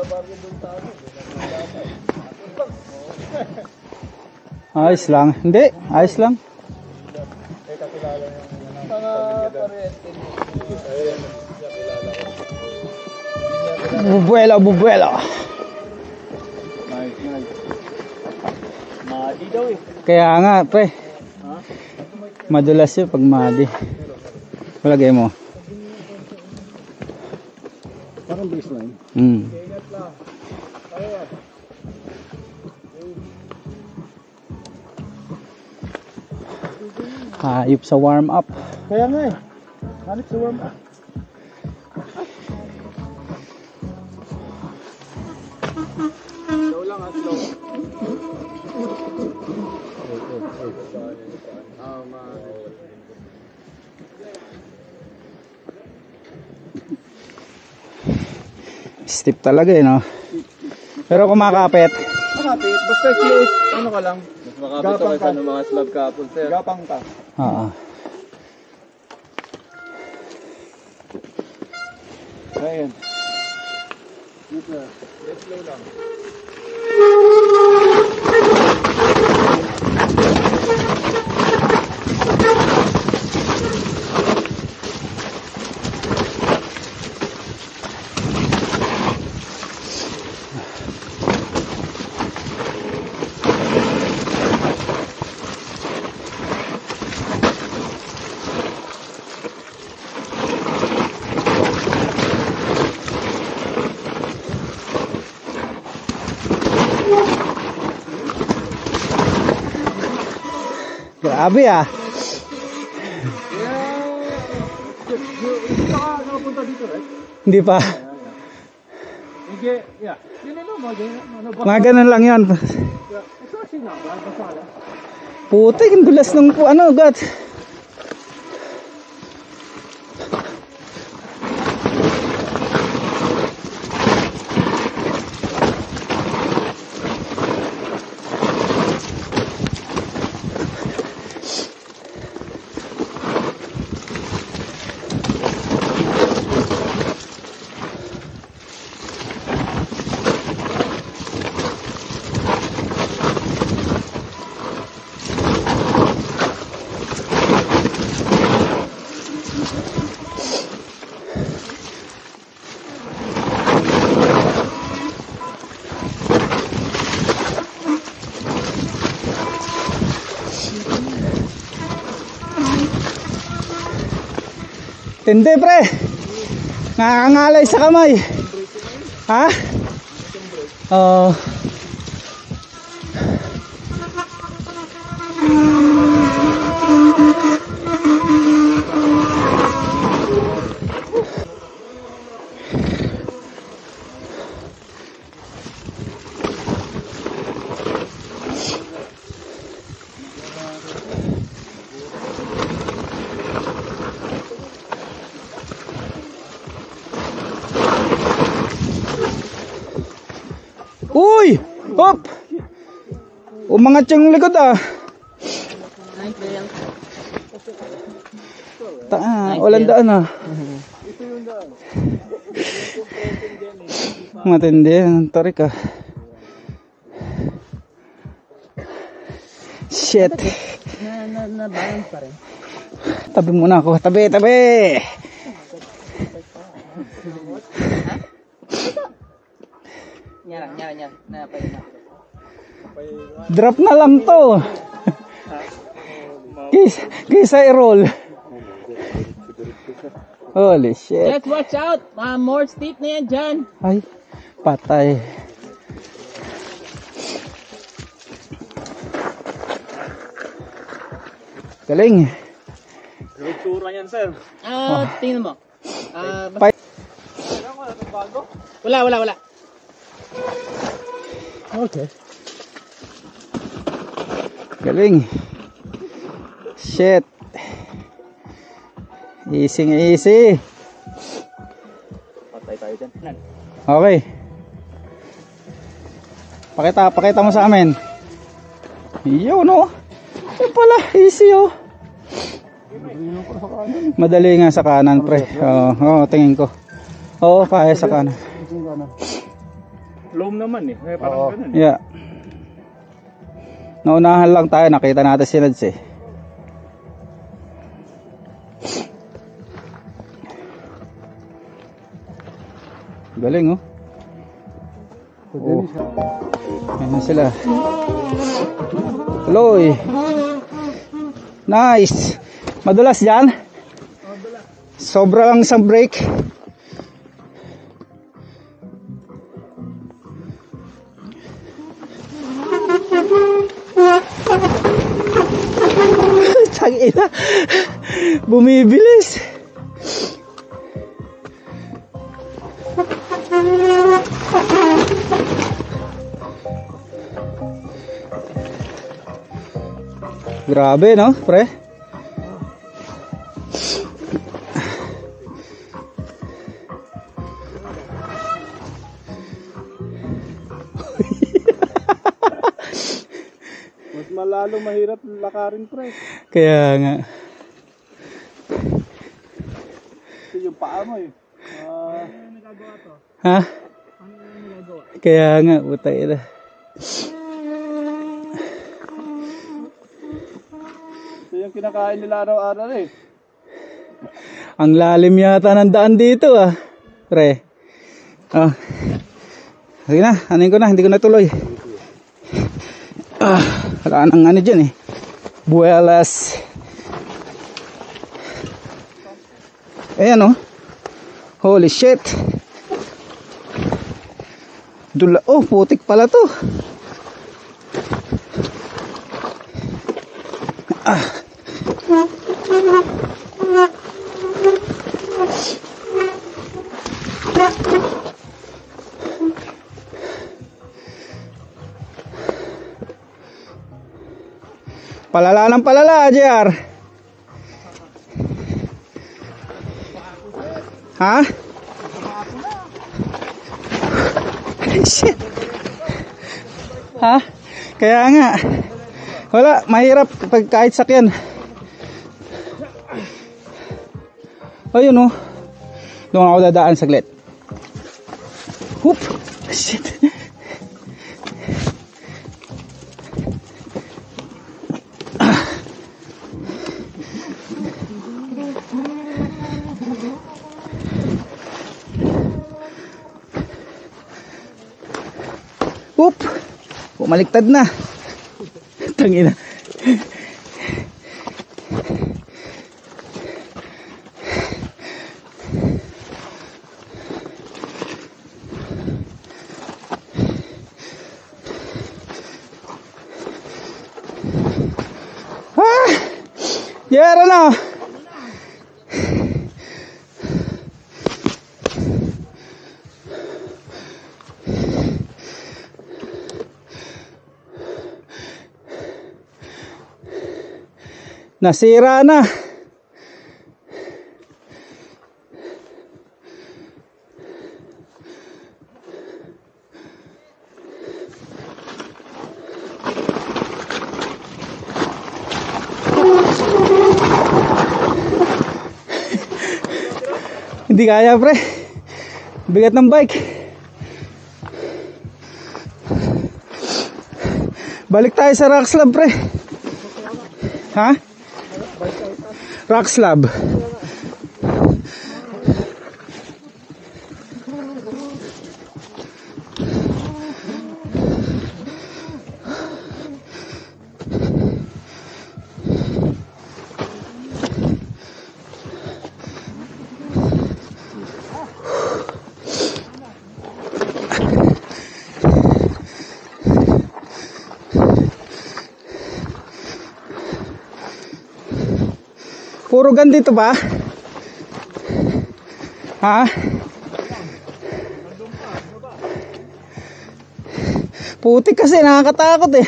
Ayos lang. Hindi, ayos lang. Bubuelo, bubuelo. Madi daw eh. Kaya nga, pre. Madulas yun pag madi. Palagay mo. Parang baseline. Hayop sa warm up. Kaya nga eh. Hanip sa warm up. Slow lang ha, slow. Stiff talaga eh, no? Pero kumakapit. Makapit, basta close, ano ka lang. Mas makapit ako sa mga slab kapon, sir. Gapang ka. Oo. Ayan. Dito. Slow lang. Grabe ah. Nakapunta dito, right? Hindi pa. Hindi, yeah. Yun ano, Mga ganun lang yun. Putik, ang dulas ng ano, gat. Tindi pre. Nakakangalay sa kamay. Ha? Oo. Uy! Hop! Umangat yung likod ah. Walang daan ah. Matindi ang tarik ah. Shit. Na-balance pa rin. Tabi muna ako. Tabi, tabi! Nyara. Drop na lang to. Kaysa i-roll. Holy shit. Let's watch out. More steep na yan dyan. Ay, patay. Galing. Tura yan, sir. Tingnan mo. Bago? Wala. Okay. Galing. Shit. Easy. Patay tayo dyan. Okay. Pakita mo sa amin. Yun oh. Yan pala, easy oh. Madali nga sa kanan pre. Oo, tingin ko. Oo, kaya sa kanan. loam naman eh. Parang ganun. Yeah. Naunahan lang tayo, nakita natin si Nads eh. Galing oh. Oh. Ayan sila. Tuloy. Nice. Madulas dyan? Sobra lang isang break. Tangina. Bumibilis. Grabe no, pre? Mas malalo mahirap lakarin, pre. Kaya nga. Ito yung paa mo eh. Ha? Kaya nga, putay na. Ito yung kinakain nila araw-araw eh. Ang lalim yata ng daan dito ah. Pre. Ah. Sige na, anin ko na, hindi ko natuloy. Ah, wala nang ano dyan eh. Buelas. Ayan oh. Holy shit. Dula, oh, putik pala to. Ah. Palala ng palala, JR. Ha? Shit. Ha? Kaya nga. Wala, mahirap pag kahit sakyan. Ayun oh. Doon ako dadaan saglit. Whoop. Shit. Whoop. Bumaliktad na. Tangina. Ah! Yara na. Nasira na. Hindi kaya, pre. Bigat ng bike. Balik tayo sa rock slab, pre. Ha? Rock slab. Puro ganito ba? Ha? Putik kasi, nakakatakot eh.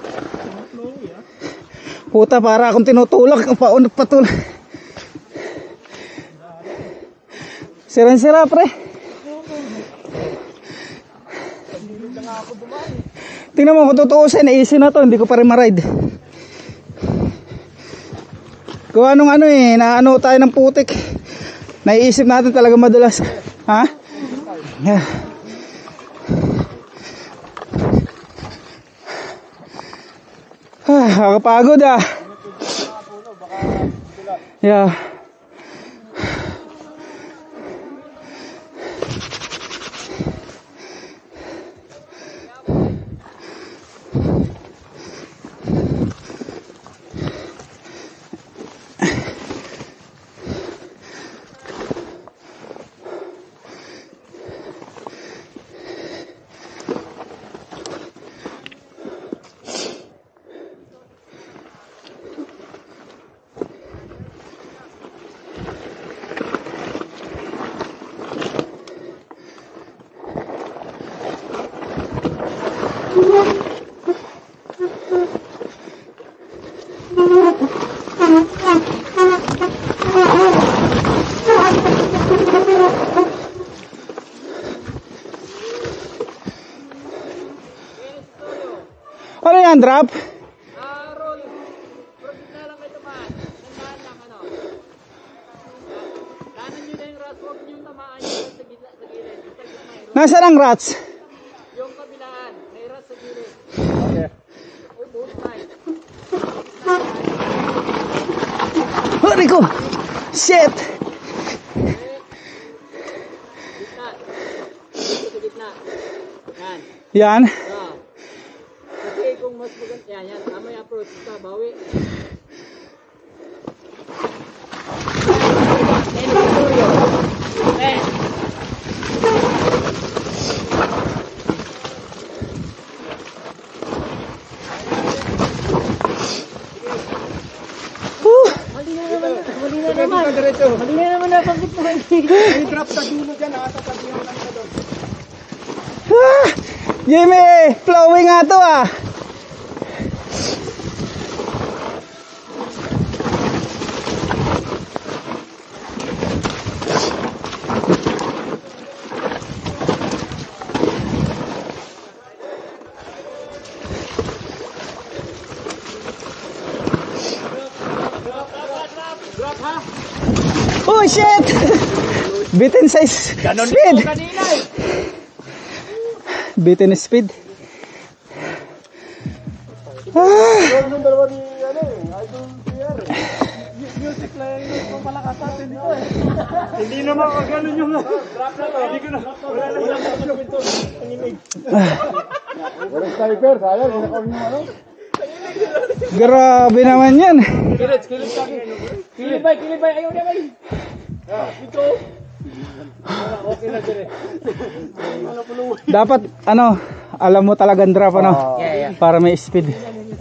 Puta, para akong tinutulak, patulak. Sirang-sira, pre. Tingnan mo, kung tutuusin, easy na to. Hindi ko pa rin ma-ride. Kung anong ano eh, naano tayo ng putik. Naiisip natin talaga madalas. Ha? Yeah. Nakakapagod ah. Yeah. Ano yan, drop? Roll. Profit na lang kayo tamaan. Tandaan lang, ano. Kanan nyo na yung rat. Huwag nyo tamaan yung sa gilid. Sa gilid. Nasaan ang rats? Yung kabilaan. May rat sa gilid. Okay. Oh, both sides. Hurry ko! Shit! Gitna. Dito sa gitna. Yan. Yan. Ah. Kasi kung mas maganda, yan. Tama yung approach. Basta, bawi. Mali na naman na pagkit mo. I-drop sa dulo dyan ha. Sa pagdihan lang ka doon. Jimmy, flowing nga to ah. Oh shit! Bitin size speed. Bitin speed. Yung dalawa ni Idol PR music lang yung malakasan dito eh. Hindi naman kaganon yung drop na to. Hindi ko na. Wala na yung pinto. Nanginig. Walang sniper, sayang. Hinakaw yung ano. Grabe naman yan. Kilid sa akin. Kilibay. Ayaw na kayo. Ito. Okay na dire. Dapat ano, alam mo talagang drop ano. Yeah. Para may speed.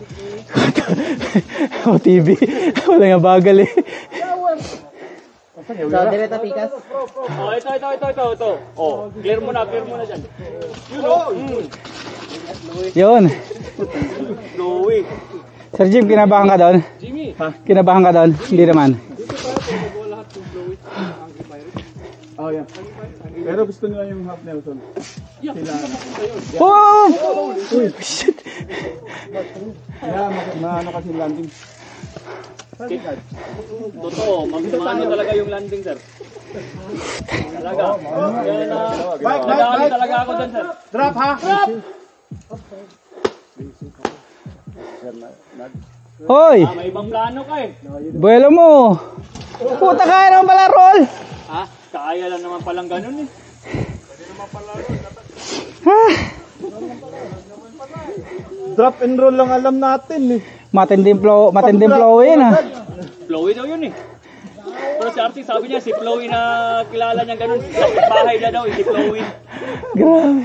O TV. Wala nga bagal eh. So, direta pikas. Oh, ito. Oh, clear mo na dyan. Yun. Louie. Sir Jim, kinabahan ka doon? Jimmy. Kinabahan ka doon? Hindi naman. Oh yeah. Pero gusto nila yung half Nelson. Oh! Uy, shit. Yeah, maano kasi landing. Totoo, maano talaga yung landing, sir. Talaga. Kaya nadali talaga ako dyan, sir. Drop ha! Drop! Hoy! May ibang plano ka eh. Buwelo mo! Puta, kaya naman pala roll! Ha? Kaya lang naman palang ganun eh. Drop and roll lang alam natin eh. Matinding flow yun ah. Chloe daw yun eh. Pero si Artie sabi niya, si Chloe na kilala niya ganun. Sa bahay na daw, si Chloe. Grabe.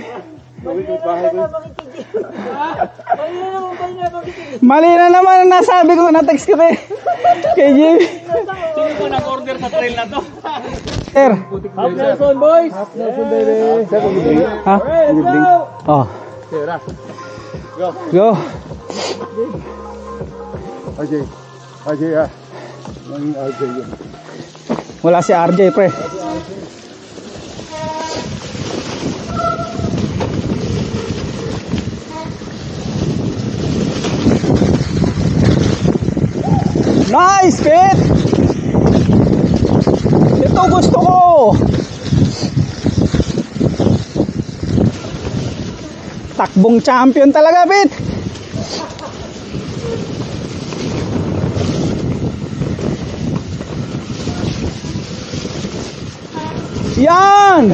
Mali na naman ang nasabi ko, na-text ko kay Jimmy. Sino ko nag-order sa trail na to? Sir. Half Nelson, boys! Half Nelson baby. Ha? Oh. Go. RJ ah. Nanging RJ yun. Wala si RJ pre. Pit! Ito gusto ko! Takbong champion talaga, Pit! Yan!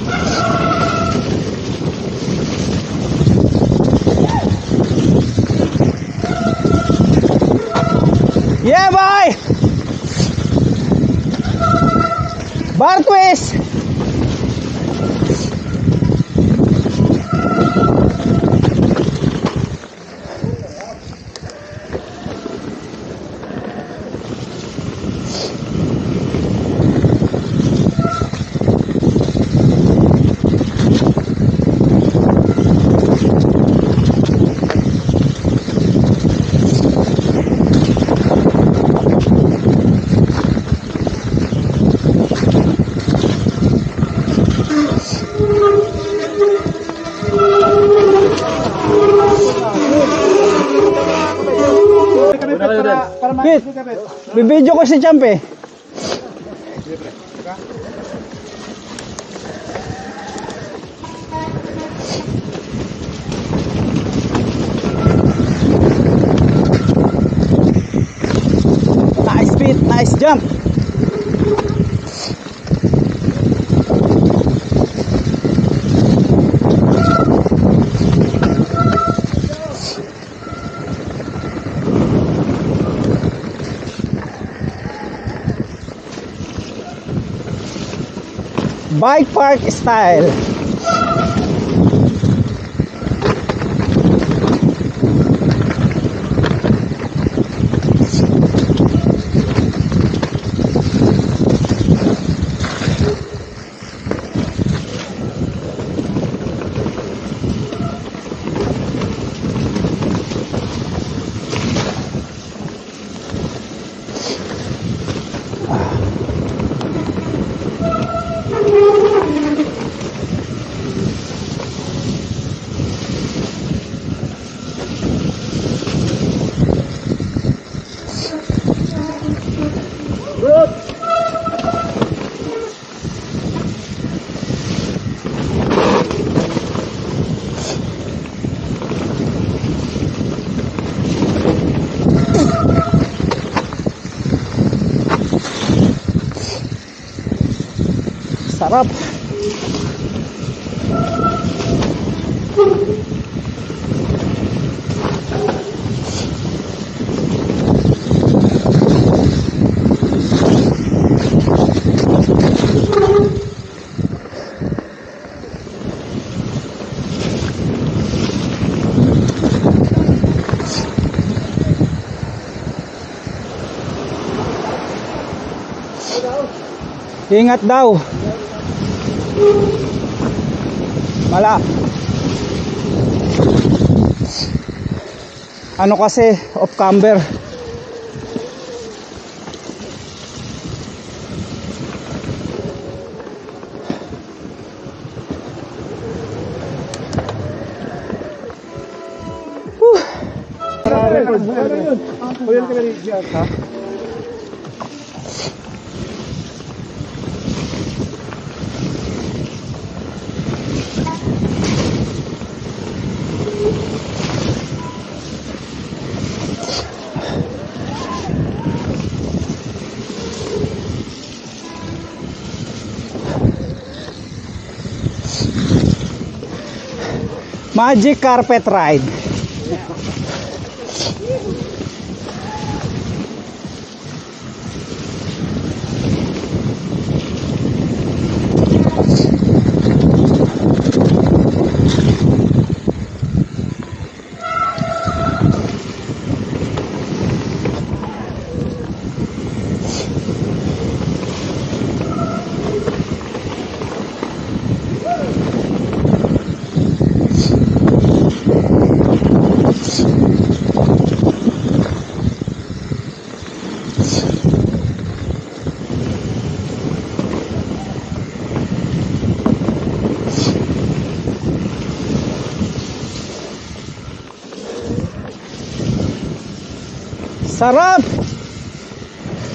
Yeah, boy! Bar twist! Pit, bibidyo ko si Champ eh. Nice Pit, nice jump. Bike park style. Sarap. Ingat daw. Mala. Ano kasi off camber. Magic carpet ride. Sarap!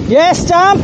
Yes, jump!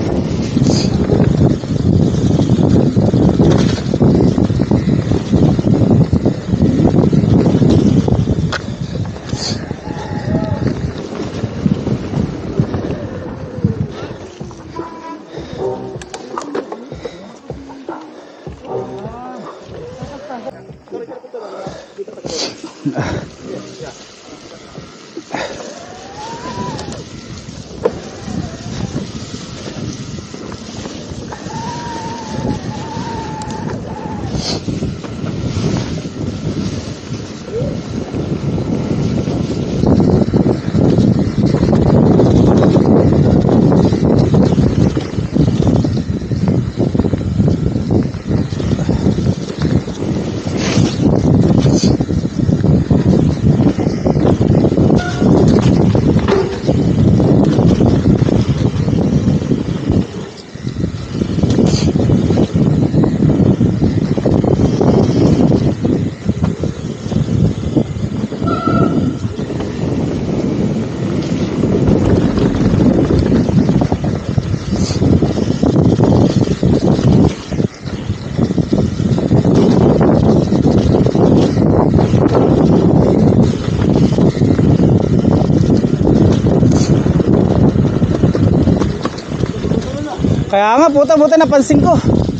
Kaya nga, puta-puta napansin ko.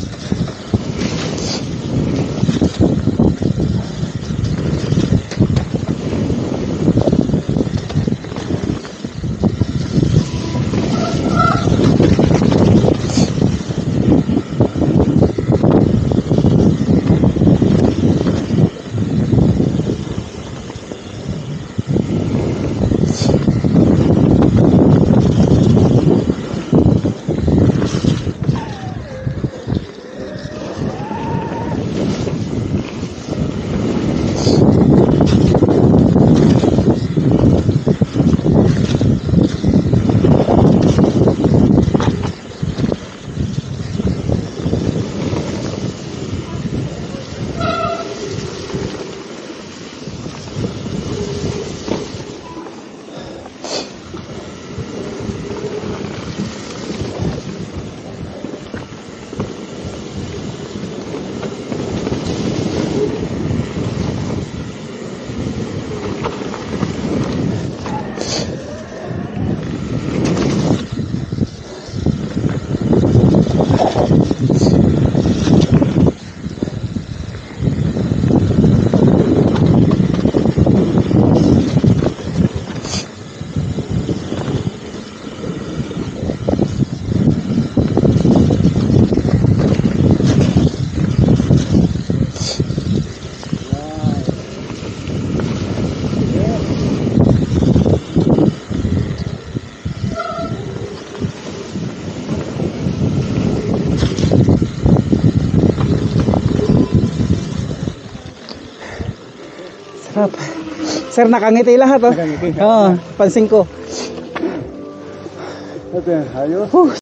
Sarap. Sir, nakangiti lahat, oh. Nakangiti. Oo, pansin ko. Ito, ayos.